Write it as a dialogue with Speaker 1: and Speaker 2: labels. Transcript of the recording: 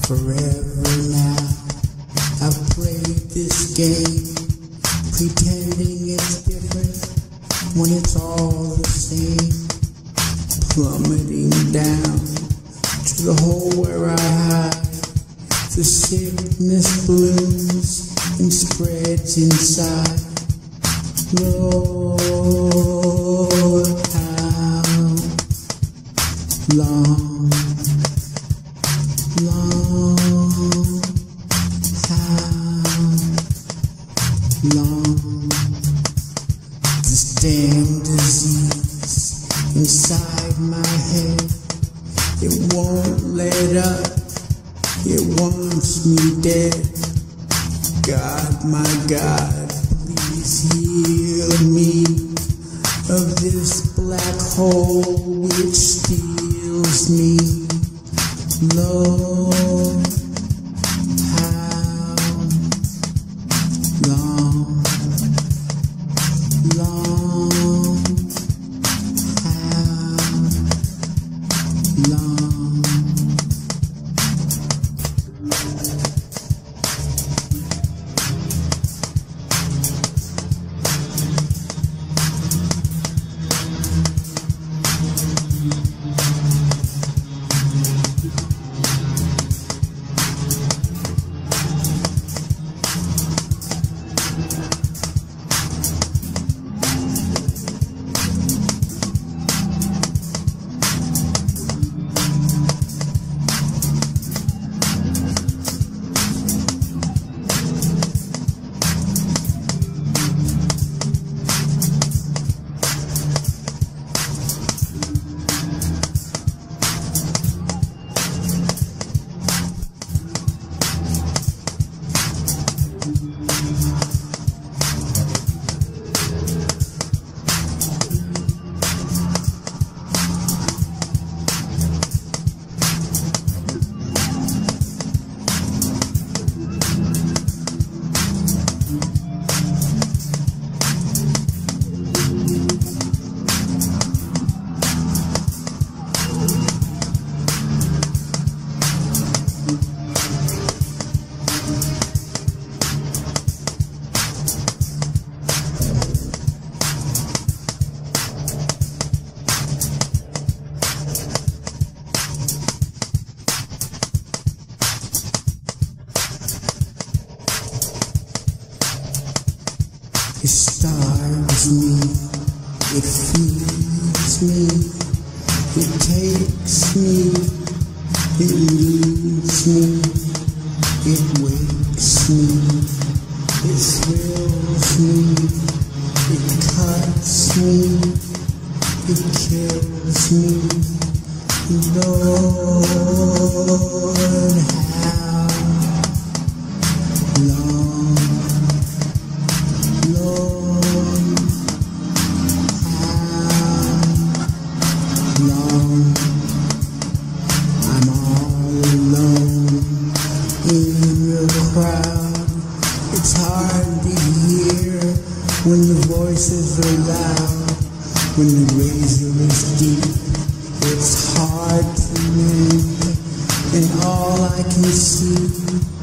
Speaker 1: Forever now, I've played this game, pretending it's different when it's all the same. Plummeting down to the hole where I hide. The sickness blooms and spreads inside. Lord, how long, how long this damn disease inside my head, it won't let up, it wants me dead. God, my God, please heal me of this black hole which steals me. Lord, how long, how long? It starves me, it feeds me, it takes me, it leaves me, it wakes me, it thrills me, it cuts me, it kills me. Lord, how long? Lord, how long? I'm all alone in the crowd. It's hard to hear when the voices are loud, when the razor is deep. It's hard to mend, and all I can see